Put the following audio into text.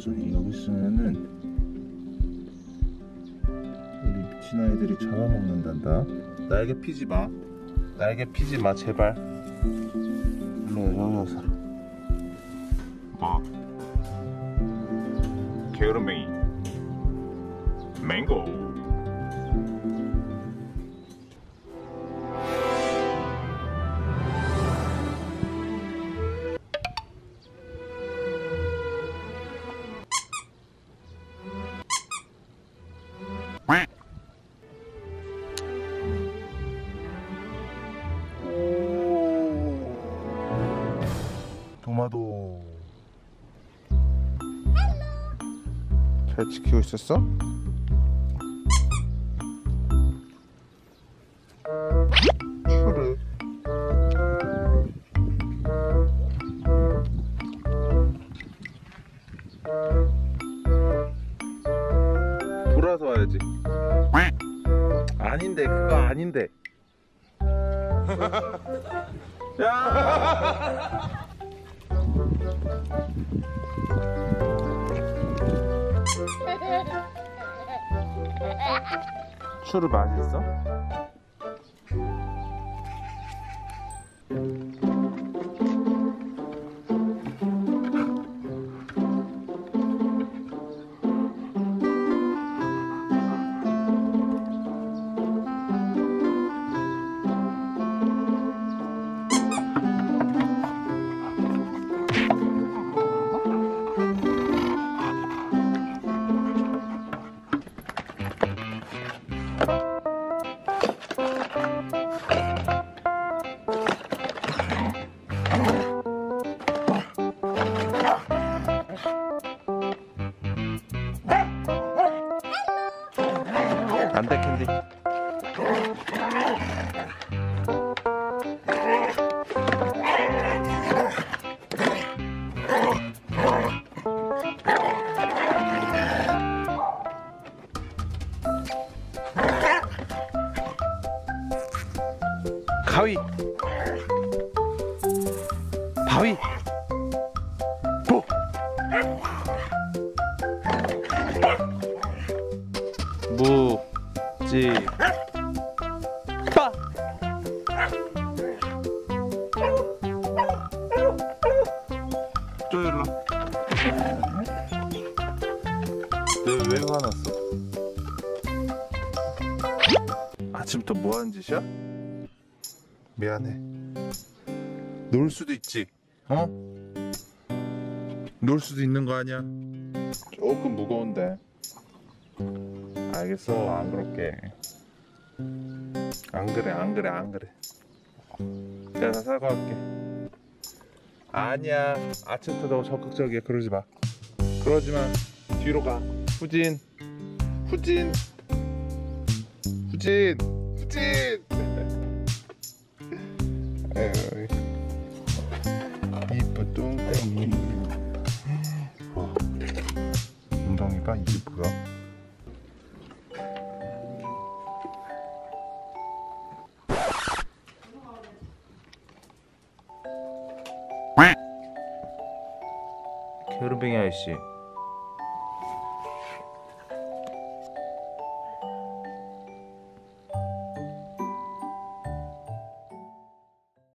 여기 있으면은 우리 미친 아이들이 잡아먹는단다. 날개 피지 마. 날개 피지 마 제발. 일로 여기 와서. 뭐? 게으름뱅이 맹고. 도마도 잘 지키고 있었어? 슈르 돌아서 와야지. 아닌데 그거 아닌데. 야! 추루 맛있어? 안돼 캔디. 가위 바위 보 무지 빠 쪼일러. 왜 화났어? 아침부터 뭐하는 짓이야? 미안해. 놀 수도 있지. 어? 놀 수도 있는 거 아니야? 조금 무거운데. 알겠어. 안 그럴게. 안 그래. 내가 다 사과할게. 아니야. 아침부터 너무 적극적이야. 그러지 마. 뒤로 가. 후진. 에이, 이쁜 뚱땡이. 와, 엉덩이 봐. 이게 뭐야? 게으름뱅이 아저씨.